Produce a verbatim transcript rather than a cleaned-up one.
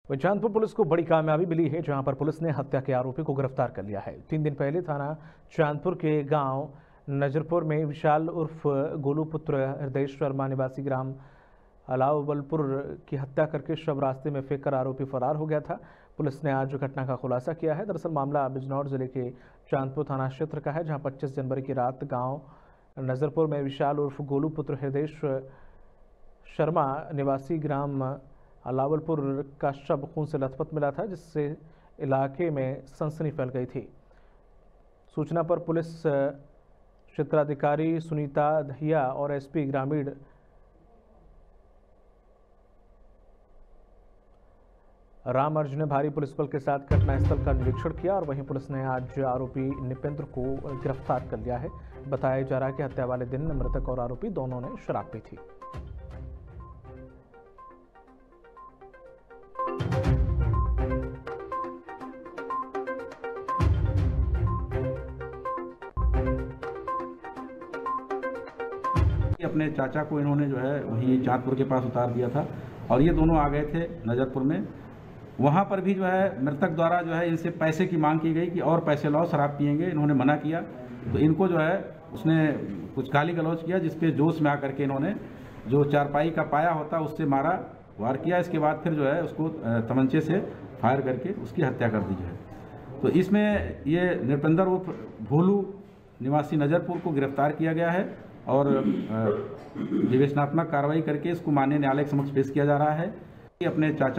वहीं चांदपुर पुलिस को बड़ी कामयाबी मिली है, जहां पर पुलिस ने हत्या के आरोपी को गिरफ्तार कर लिया है। तीन दिन पहले थाना चांदपुर के गांव नजरपुर में विशाल उर्फ गोलू पुत्र हृदय शर्मा निवासी ग्राम अलावलपुर की हत्या करके शव रास्ते में फेंककर आरोपी फरार हो गया था। पुलिस ने आज घटना का खुलासा किया है। दरअसल मामला बिजनौर जिले के चांदपुर थाना क्षेत्र का है, जहां पच्चीस जनवरी की रात गांव नजरपुर में विशाल उर्फ गोलू पुत्र हृदय शर्मा निवासी ग्राम अलावलपुर का शव खून से लथपथ मिला था, जिससे इलाके में सनसनी फैल गई थी। सूचना पर पुलिस क्षेत्राधिकारी सुनीता दहिया और एसपी ग्रामीण राम अर्जुन ने भारी पुलिस बल के साथ घटनास्थल का निरीक्षण किया और वहीं पुलिस ने आज आरोपी निपेंद्र को गिरफ्तार कर लिया है। बताया जा रहा है कि हत्या वाले दिन मृतक और आरोपी दोनों ने शराब पी थी। अपने चाचा को इन्होंने जो है वहीं चांदपुर के पास उतार दिया था और ये दोनों आ गए थे नजरपुर में। वहाँ पर भी जो है मृतक द्वारा जो है इनसे पैसे की मांग की गई कि और पैसे लाओ, शराब पिएंगे। इन्होंने मना किया तो इनको जो है उसने कुछ गाली गलौज किया, जिसपे जोश में आकर के इन्होंने जो चारपाई का पाया होता उससे मारा, वार किया। इसके बाद फिर जो है उसको तमंचे से फायर करके उसकी हत्या कर दी है। तो इसमें ये निपेंद्र उर्फ भोलू निवासी नजरपुर को गिरफ्तार किया गया है और विवेचनात्मक कार्रवाई करके इसको माननीय न्यायालय के समक्ष पेश किया जा रहा है। अपने चाचा